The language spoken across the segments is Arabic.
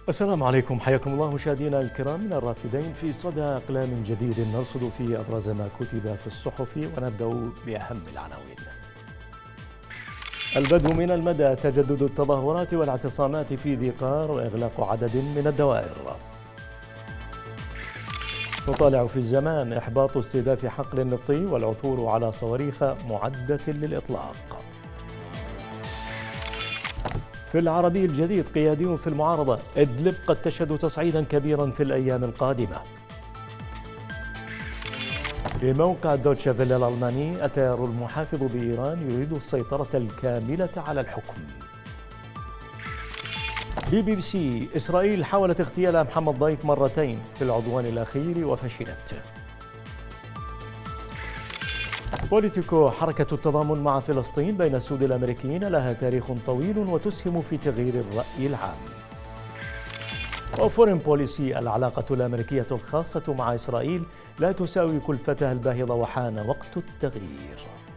السلام عليكم، حياكم الله مشاهدينا الكرام من الرافدين في صدى أقلام جديد نرصد فيه أبرز ما كتب في الصحف، ونبدأ بأهم العناوين. البدو من المدى، تجدد التظاهرات والاعتصامات في ذي قار وإغلاق عدد من الدوائر. نطالع في الزمان، إحباط استهداف حقل نفطي والعثور على صواريخ معدة للإطلاق. في العربي الجديد، قيادي في المعارضة، إدلب قد تشهد تصعيدا كبيرا في الأيام القادمة. في موقع دوتشا فيلا الألماني، التيار المحافظ بإيران يريد السيطرة الكاملة على الحكم. بي سي، إسرائيل حاولت اغتيال محمد ضيف مرتين في العدوان الأخير وفشلت. بوليتيكو، حركة التضامن مع فلسطين بين السود الأمريكيين لها تاريخ طويل وتسهم في تغيير الرأي العام. وفورين بوليسي، العلاقة الأمريكية الخاصة مع إسرائيل لا تساوي كلفتها الباهظة وحان وقت التغيير.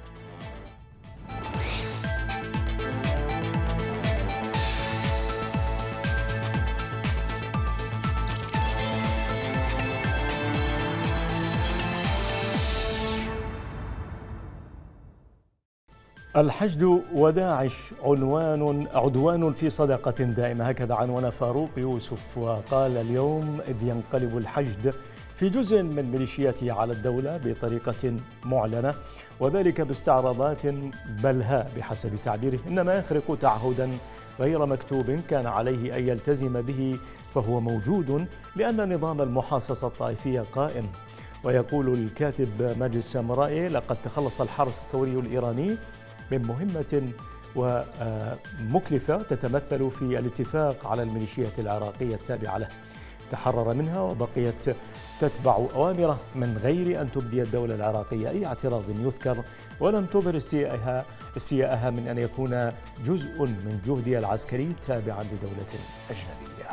الحشد وداعش عدوان في صداقة دائمة، هكذا عنوان فاروق يوسف. وقال اليوم: إذ ينقلب الحشد في جزء من ميليشياته على الدولة بطريقة معلنة، وذلك باستعراضات بلهاء بحسب تعبيره، إنما يخرق تعهدا غير مكتوب كان عليه أن يلتزم به، فهو موجود لأن نظام المحاصصة الطائفية قائم. ويقول الكاتب ماجد السامرائي: لقد تخلص الحرس الثوري الإيراني من مهمة ومكلفة تتمثل في الاتفاق على الميليشيات العراقية التابعة له، تحرر منها وبقيت تتبع أوامره من غير أن تبدي الدولة العراقية أي اعتراض يذكر، ولم تظهر استياءها من أن يكون جزء من جهدها العسكري تابعا لدولة أجنبية.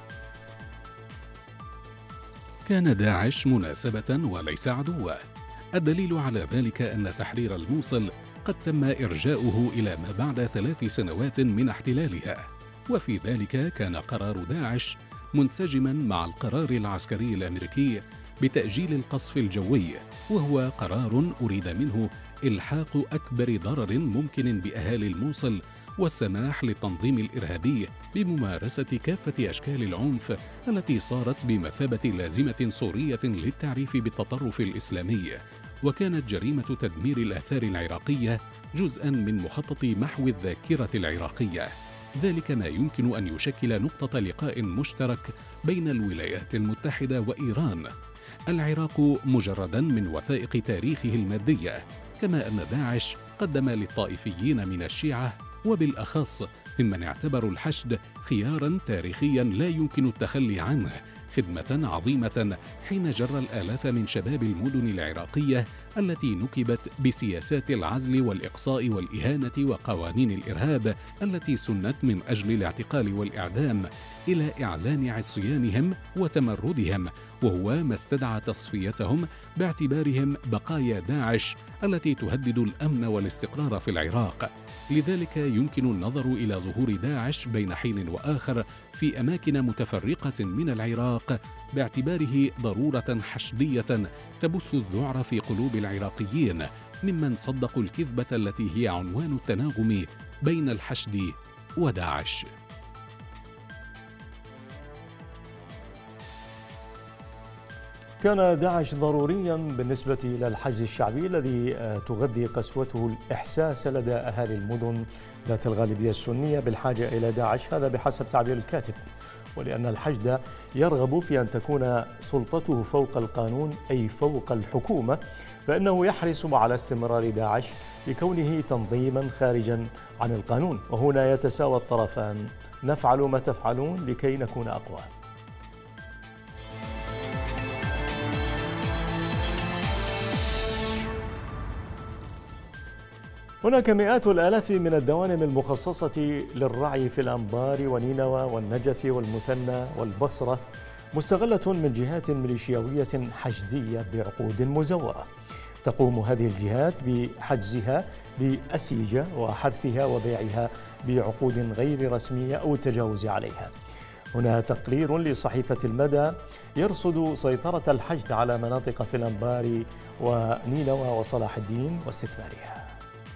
كان داعش مناسبة وليس عدوا. الدليل على ذلك أن تحرير الموصل قد تم إرجاؤه إلى ما بعد 3 سنوات من احتلالها، وفي ذلك كان قرار داعش منسجما مع القرار العسكري الأمريكي بتأجيل القصف الجوي، وهو قرار أريد منه إلحاق أكبر ضرر ممكن بأهالي الموصل والسماح للتنظيم الإرهابي بممارسة كافة أشكال العنف التي صارت بمثابة لازمة سورية للتعريف بالتطرف الإسلامي. وكانت جريمة تدمير الآثار العراقية جزءاً من مخطط محو الذاكرة العراقية. ذلك ما يمكن أن يشكل نقطة لقاء مشترك بين الولايات المتحدة وإيران. العراق مجرداً من وثائق تاريخه المادية، كما أن داعش قدم للطائفيين من الشيعة وبالأخص ممن اعتبروا الحشد خياراً تاريخياً لا يمكن التخلي عنه خدمة عظيمة حين جر الآلاف من شباب المدن العراقية التي نكبت بسياسات العزل والإقصاء والإهانة وقوانين الإرهاب التي سنت من أجل الاعتقال والإعدام إلى إعلان عصيانهم وتمردهم، وهو ما استدعى تصفيتهم باعتبارهم بقايا داعش التي تهدد الأمن والاستقرار في العراق. لذلك يمكن النظر إلى ظهور داعش بين حين وآخر في أماكن متفرقة من العراق باعتباره ضرورة حشدية تبث الذعر في قلوب العراقيين ممن صدقوا الكذبة التي هي عنوان التناغم بين الحشد وداعش. كان داعش ضروريا بالنسبة إلى الحشد الشعبي الذي تغذي قسوته الإحساس لدى أهالي المدن ذات الغالبية السنية بالحاجة إلى داعش، هذا بحسب تعبير الكاتب. ولأن الحشد يرغب في أن تكون سلطته فوق القانون أي فوق الحكومة، فإنه يحرص على استمرار داعش لكونه تنظيما خارجا عن القانون. وهنا يتساوى الطرفان: نفعل ما تفعلون لكي نكون أقوى. هناك مئات الآلاف من الدوانم المخصصة للرعي في الأنبار ونينوى والنجف والمثنى والبصرة مستغلة من جهات ميليشياوية حشدية بعقود مزورة. تقوم هذه الجهات بحجزها بأسيجة وحرثها وبيعها بعقود غير رسمية أو التجاوز عليها. هنا تقرير لصحيفة المدى يرصد سيطرة الحشد على مناطق في الأنبار ونينوى وصلاح الدين واستثمارها.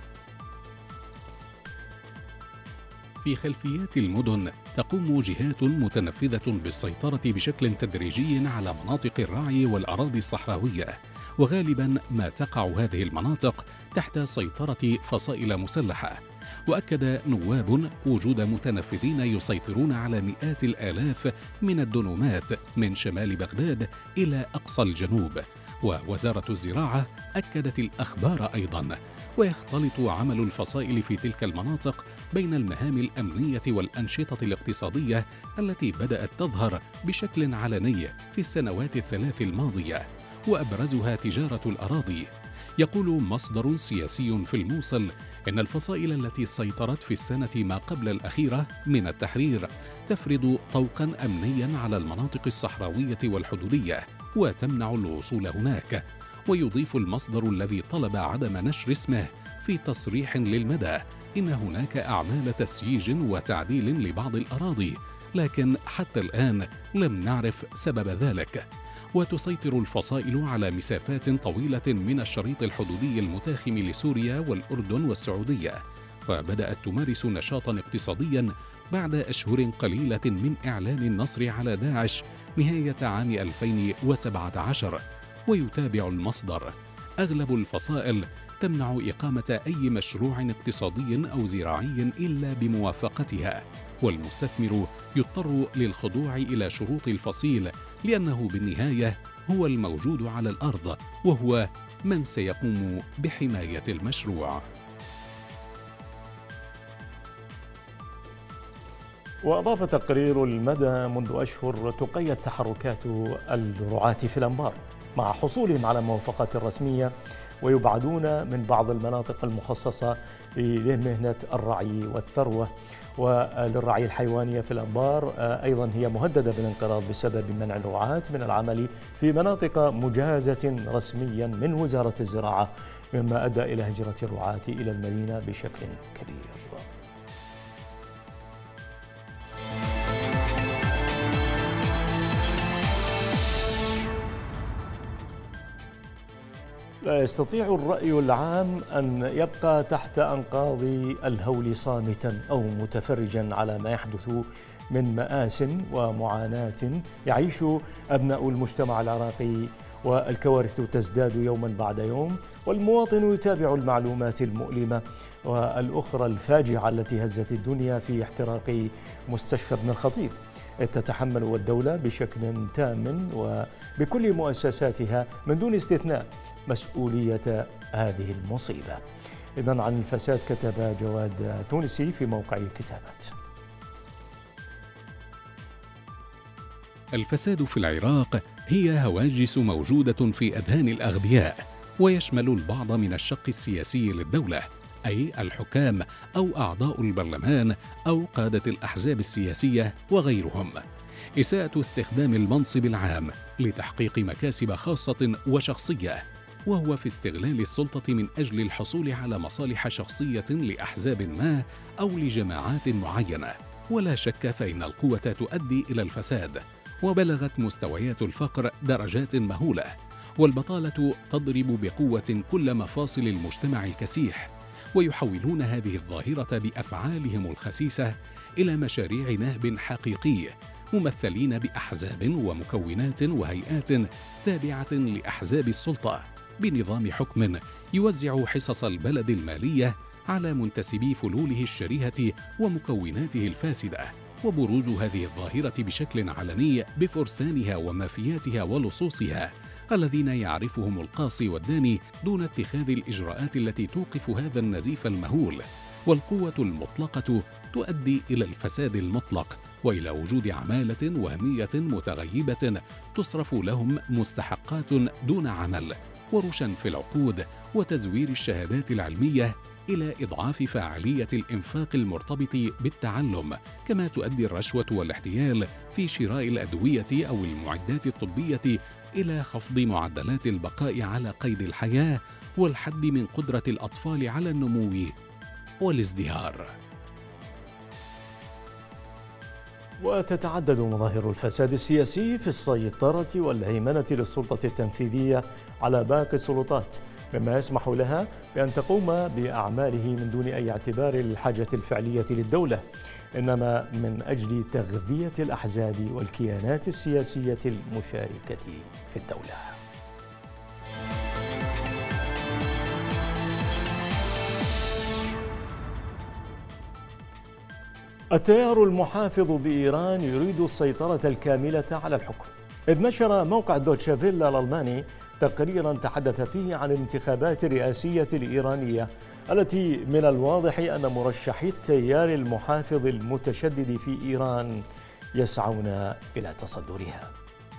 في خلفيات المدن تقوم جهات متنفذة بالسيطرة بشكل تدريجي على مناطق الرعي والأراضي الصحراوية، وغالبا ما تقع هذه المناطق تحت سيطرة فصائل مسلحة. وأكد نواب وجود متنفذين يسيطرون على مئات الآلاف من الدنومات من شمال بغداد إلى أقصى الجنوب. ووزارة الزراعة أكدت الأخبار أيضا. ويختلط عمل الفصائل في تلك المناطق بين المهام الأمنية والأنشطة الاقتصادية التي بدأت تظهر بشكل علني في السنوات الثلاث الماضية، وأبرزها تجارة الأراضي. يقول مصدر سياسي في الموصل إن الفصائل التي سيطرت في السنة ما قبل الأخيرة من التحرير تفرض طوقا أمنيا على المناطق الصحراوية والحدودية وتمنع الوصول هناك. ويضيف المصدر الذي طلب عدم نشر اسمه في تصريح للمدى إن هناك أعمال تسييج وتعديل لبعض الأراضي، لكن حتى الآن لم نعرف سبب ذلك. وتسيطر الفصائل على مسافات طويلة من الشريط الحدودي المتاخم لسوريا والأردن والسعودية، وبدأت تمارس نشاطا اقتصاديا بعد أشهر قليلة من إعلان النصر على داعش نهاية عام 2017. ويتابع المصدر: أغلب الفصائل تمنع إقامة أي مشروع اقتصادي أو زراعي إلا بموافقتها، والمستثمر يضطر للخضوع إلى شروط الفصيل لأنه بالنهاية هو الموجود على الأرض وهو من سيقوم بحماية المشروع. وأضاف تقرير المدى منذ أشهر تقيد تحركات الرعاة في الأنبار مع حصولهم على موافقات رسمية ويبعدون من بعض المناطق المخصصة لمهنة الرعي والثروة وللرعي الحيوانية في الأنبار. أيضا هي مهددة بالانقراض بسبب منع الرعاة من العمل في مناطق مجازة رسميا من وزارة الزراعة، مما أدى إلى هجرة الرعاة إلى المدينة بشكل كبير. لا يستطيع الرأي العام أن يبقى تحت أنقاض الهول صامتا أو متفرجا على ما يحدث من مآس ومعاناة يعيش أبناء المجتمع العراقي، والكوارث تزداد يوما بعد يوم، والمواطن يتابع المعلومات المؤلمة والأخرى الفاجعة التي هزت الدنيا في احتراق مستشفى ابن الخطيب. تتحمل الدولة بشكل تام وبكل مؤسساتها من دون استثناء مسؤولية هذه المصيبة. إذن عن الفساد كتب جواد تونسي في موقع كتابات: الفساد في العراق هي هواجس موجودة في أذهان الأغبياء، ويشمل البعض من الشق السياسي للدولة، أي الحكام أو أعضاء البرلمان أو قادة الأحزاب السياسية وغيرهم. إساءة استخدام المنصب العام لتحقيق مكاسب خاصة وشخصية، وهو في استغلال السلطة من أجل الحصول على مصالح شخصية لأحزاب ما أو لجماعات معينة. ولا شك فإن القوة تؤدي إلى الفساد، وبلغت مستويات الفقر درجات مهولة، والبطالة تضرب بقوة كل مفاصل المجتمع الكسيح، ويحولون هذه الظاهرة بأفعالهم الخسيسة إلى مشاريع نهب حقيقي، ممثلين بأحزاب ومكونات وهيئات تابعة لأحزاب السلطة بنظام حكم يوزع حصص البلد المالية على منتسبي فلوله الشريهة ومكوناته الفاسدة. وبروز هذه الظاهرة بشكل علني بفرسانها ومافياتها ولصوصها الذين يعرفهم القاصي والداني دون اتخاذ الإجراءات التي توقف هذا النزيف المهول. والقوة المطلقة تؤدي إلى الفساد المطلق وإلى وجود عمالة وهمية متغيبة تصرف لهم مستحقات دون عمل، ورشا في العقود، وتزوير الشهادات العلمية، إلى إضعاف فاعلية الإنفاق المرتبط بالتعلم. كما تؤدي الرشوة والاحتيال في شراء الأدوية أو المعدات الطبية إلى خفض معدلات البقاء على قيد الحياة والحد من قدرة الأطفال على النمو والازدهار. وتتعدد مظاهر الفساد السياسي في السيطرة والهيمنة للسلطة التنفيذية على باقي السلطات، مما يسمح لها بأن تقوم بأعماله من دون أي اعتبار للحاجة الفعلية للدولة، إنما من أجل تغذية الأحزاب والكيانات السياسية المشاركة في الدولة. التيار المحافظ بإيران يريد السيطرة الكاملة على الحكم، إذ نشر موقع دوتشا فيلا الألماني تقريرا تحدث فيه عن الانتخابات الرئاسية الإيرانية التي من الواضح أن مرشحي التيار المحافظ المتشدد في إيران يسعون إلى تصدرها.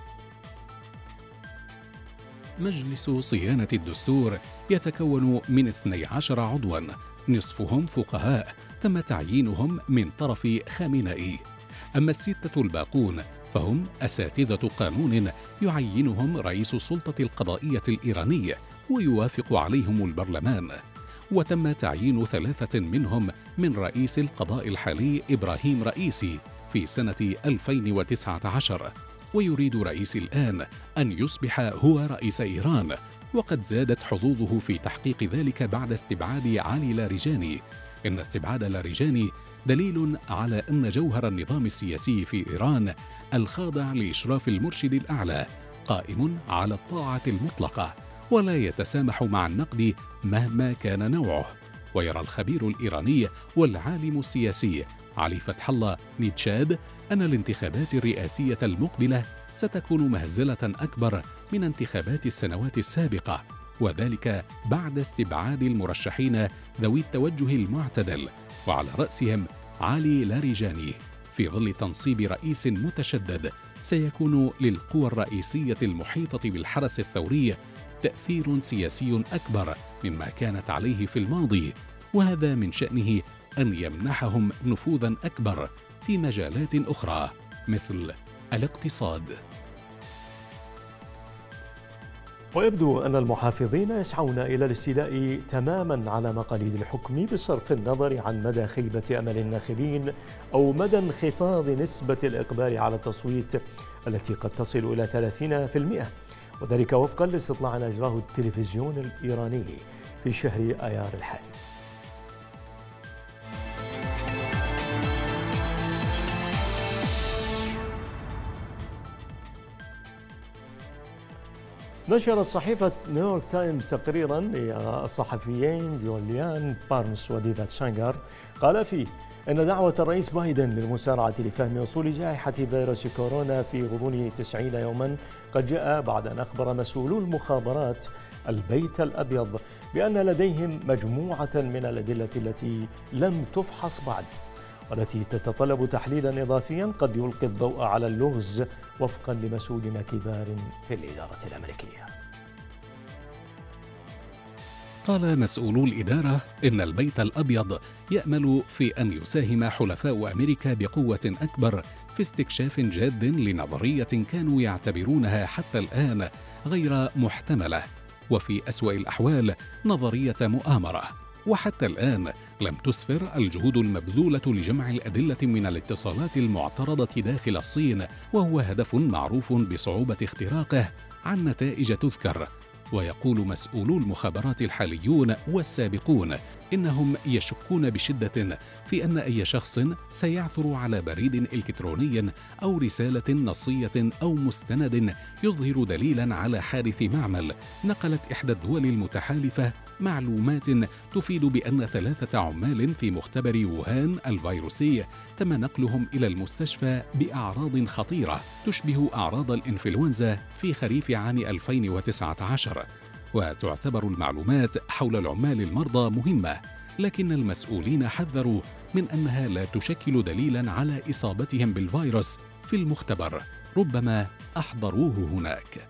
مجلس صيانة الدستور يتكون من 12 عضواً، نصفهم فقهاء تم تعيينهم من طرف خامنئي، أما الستة الباقون فهم أساتذة قانون يعينهم رئيس السلطة القضائية الإيراني ويوافق عليهم البرلمان، وتم تعيين 3 منهم من رئيس القضاء الحالي إبراهيم رئيسي في سنة 2019، ويريد رئيس الآن أن يصبح هو رئيس إيران، وقد زادت حظوظه في تحقيق ذلك بعد استبعاد علي لاریجانی. إن استبعاد لاریجانی دليل على أن جوهر النظام السياسي في إيران الخاضع لإشراف المرشد الأعلى قائم على الطاعة المطلقة ولا يتسامح مع النقد مهما كان نوعه. ويرى الخبير الإيراني والعالم السياسي علي فتح الله نيتشاد أن الانتخابات الرئاسية المقبلة ستكون مهزلة أكبر من انتخابات السنوات السابقة، وذلك بعد استبعاد المرشحين ذوي التوجه المعتدل، وعلى رأسهم علي لاریجانی. في ظل تنصيب رئيس متشدد سيكون للقوى الرئيسية المحيطة بالحرس الثوري تأثير سياسي أكبر مما كانت عليه في الماضي، وهذا من شأنه أن يمنحهم نفوذا أكبر في مجالات أخرى مثل الاقتصاد. ويبدو أن المحافظين يسعون إلى الاستيلاء تماما على مقاليد الحكم بصرف النظر عن مدى خيبة أمل الناخبين أو مدى انخفاض نسبة الإقبال على التصويت التي قد تصل إلى 30%، وذلك وفقا لاستطلاع أجراه التلفزيون الإيراني في شهر آيار الحالي. نشرت صحيفة نيويورك تايمز تقريرا للصحفيين جوليان بارنس وديفيد سانغر قال فيه أن دعوة الرئيس بايدن للمسارعة لفهم وصول جائحة فيروس كورونا في غضون 90 يوما قد جاء بعد أن أخبر مسؤولو المخابرات البيت الأبيض بأن لديهم مجموعة من الأدلة التي لم تفحص بعد، والتي تتطلب تحليلا إضافيا قد يلقي الضوء على اللغز وفقا لمسؤولين كبار في الإدارة الأمريكية. قال مسؤولو الإدارة إن البيت الأبيض يأمل في أن يساهم حلفاء أمريكا بقوة أكبر في استكشاف جاد لنظرية كانوا يعتبرونها حتى الآن غير محتملة، وفي أسوأ الأحوال نظرية مؤامرة. وحتى الآن لم تسفر الجهود المبذولة لجمع الأدلة من الاتصالات المعترضة داخل الصين، وهو هدف معروف بصعوبة اختراقه، عن نتائج تذكر. ويقول مسؤولو المخابرات الحاليون والسابقون إنهم يشكون بشدة في أن أي شخص سيعثر على بريد إلكتروني أو رسالة نصية أو مستند يظهر دليلا على حادث معمل نقلت إحدى الدول المتحالفة معلومات تفيد بأن 3 عمال في مختبر ووهان الفيروسي تم نقلهم إلى المستشفى بأعراض خطيرة تشبه أعراض الإنفلونزا في خريف عام 2019. وتعتبر المعلومات حول العمال المرضى مهمة، لكن المسؤولين حذروا من أنها لا تشكل دليلا على إصابتهم بالفيروس في المختبر، ربما أحضروه هناك.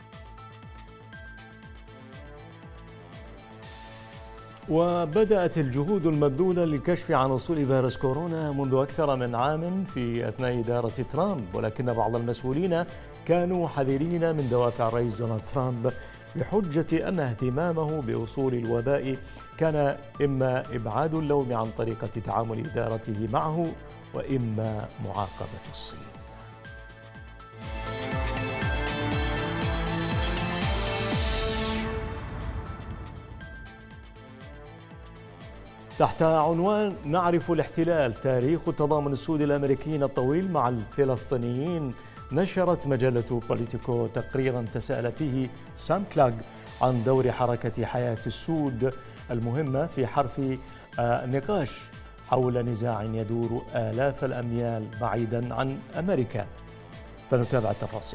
وبدأت الجهود المبذولة للكشف عن أصول فيروس كورونا منذ أكثر من عام في أثناء إدارة ترامب، ولكن بعض المسؤولين كانوا حذرين من دوافع الرئيس دونالد ترامب بحجة أن اهتمامه بوصول الوباء كان إما إبعاد اللوم عن طريقة تعامل إدارته معه وإما معاقبة الصين. تحت عنوان نعرف الاحتلال، تاريخ تضامن السود الأمريكيين الطويل مع الفلسطينيين، نشرت مجلة بوليتيكو تقريرا تساءل فيه سام كلاغ عن دور حركة حياة السود المهمة في حرف نقاش حول نزاع يدور آلاف الأميال بعيدا عن أمريكا. فنتابع التفاصيل.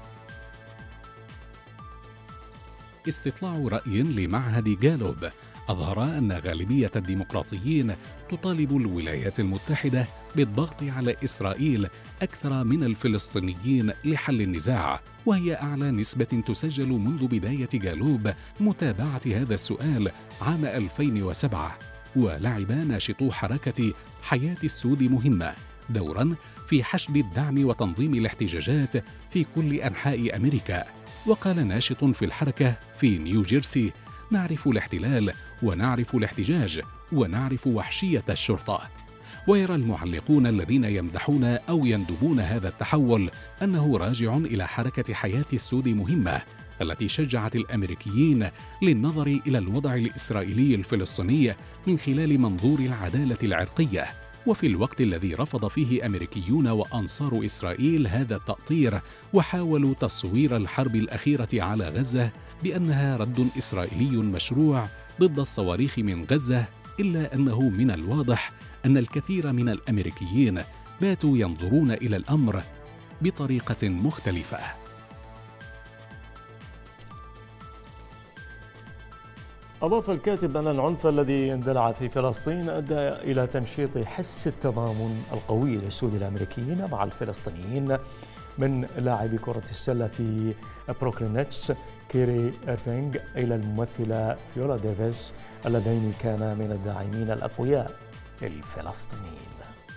استطلاع رأي لمعهد جالوب أظهر أن غالبية الديمقراطيين تطالب الولايات المتحدة بالضغط على إسرائيل أكثر من الفلسطينيين لحل النزاع، وهي أعلى نسبة تسجل منذ بداية جالوب متابعة هذا السؤال عام 2007. ولعب ناشطو حركة حياة السود مهمة دورا في حشد الدعم وتنظيم الاحتجاجات في كل أنحاء أمريكا. وقال ناشط في الحركة في نيوجيرسي: نعرف الاحتلال ونعرف الاحتجاج ونعرف وحشية الشرطة. ويرى المعلقون الذين يمدحون أو يندبون هذا التحول أنه راجع إلى حركة حياة السود مهمة التي شجعت الأمريكيين للنظر إلى الوضع الإسرائيلي الفلسطيني من خلال منظور العدالة العرقية، وفي الوقت الذي رفض فيه أمريكيون وأنصار إسرائيل هذا التأطير وحاولوا تصوير الحرب الأخيرة على غزة بأنها رد إسرائيلي مشروع ضد الصواريخ من غزة، إلا أنه من الواضح أن الكثير من الأمريكيين باتوا ينظرون إلى الأمر بطريقة مختلفة. أضاف الكاتب أن العنف الذي اندلع في فلسطين أدى إلى تنشيط حس التضامن القوي للسود الأمريكيين مع الفلسطينيين، من لاعب كرة السلة في بروكلين نتس كيري إيرفينغ إلى الممثلة فيولا ديفيس، اللذين كانا من الداعمين الأقوياء للفلسطينيين.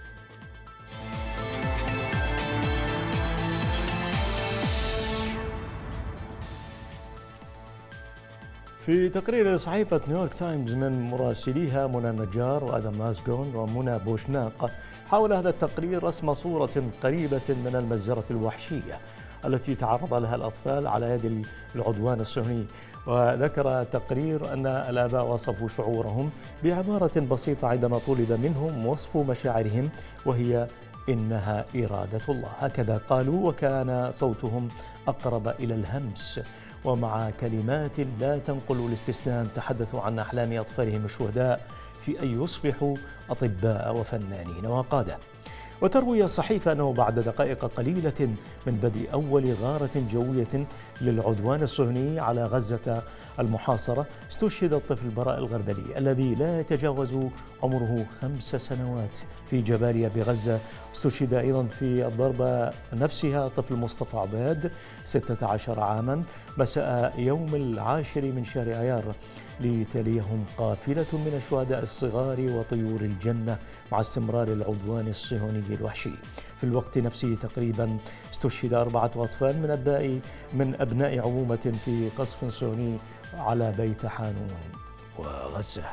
في تقرير لصحيفة نيويورك تايمز من مراسليها منى النجار وآدم ماسجون ومنى بوشناق، حاول هذا التقرير رسم صورة قريبة من المجزرة الوحشية التي تعرض لها الأطفال على يد العدوان الصهيوني. وذكر التقرير أن الآباء وصفوا شعورهم بعبارة بسيطة عندما طلب منهم وصف مشاعرهم، وهي إنها إرادة الله، هكذا قالوا، وكان صوتهم أقرب إلى الهمس. ومع كلمات لا تنقل الاستسلام تحدثوا عن أحلام أطفالهم الشهداء في أن يصبحوا أطباء وفنانين وقادة. وتروي الصحيفة أنه بعد دقائق قليلة من بدء أول غارة جوية للعدوان الصهيوني على غزة المحاصرة، استشهد الطفل براء الغربلي الذي لا يتجاوز عمره 5 سنوات في جباليا بغزة. استشهد أيضا في الضربة نفسها طفل مصطفى عباد 16 عاما مساء يوم 10 من شهر آيار، لتليهم قافلة من الشهداء الصغار وطيور الجنة مع استمرار العدوان الصهيوني الوحشي. في الوقت نفسه تقريبا استشهد 4 أطفال من أبناء عمومة في قصف صهيوني على بيت حانون وغزة.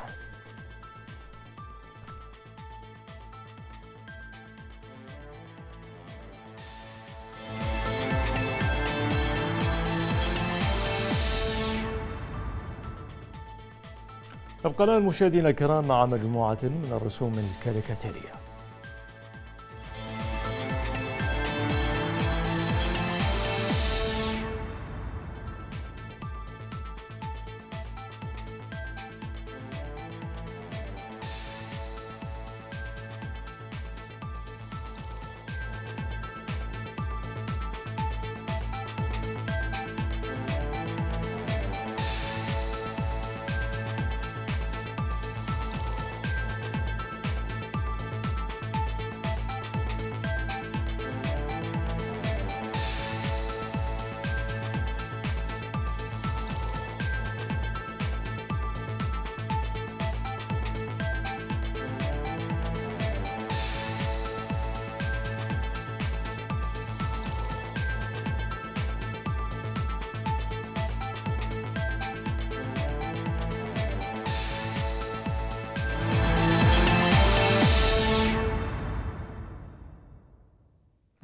نبقى الآن مشاهدينا الكرام مع مجموعة من الرسوم الكاريكاتيرية.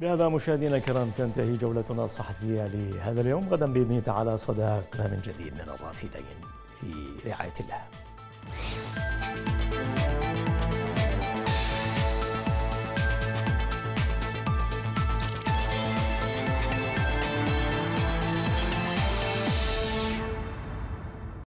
بهذا مشاهدينا الكرام تنتهي جولتنا الصحفية لهذا اليوم. غدا بإذن تعالى صداقنا من جديد، من الرافدين في رعاية الله.